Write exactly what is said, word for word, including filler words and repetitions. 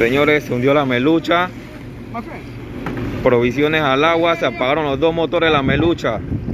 Señores, se hundió la melucha. Provisiones al agua, se apagaron los dos motores de la melucha.